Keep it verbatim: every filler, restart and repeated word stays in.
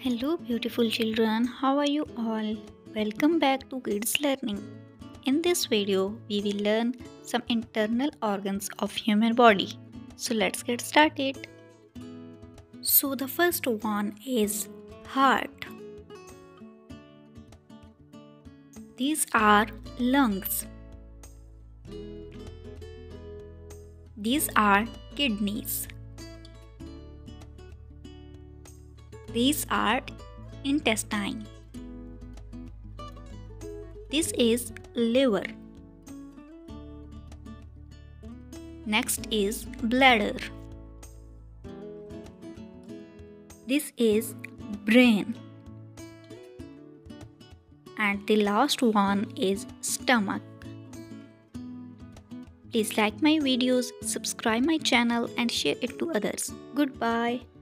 Hello, beautiful children. How are you all? Welcome back to Kids Learning. In this video, we will learn some internal organs of human body. So let's get started. So the first one is heart. These are lungs. These are kidneys. These are intestine. This is liver. Next is bladder. This is brain. And the last one is stomach. Please like my videos, subscribe my channel and share it to others. Goodbye.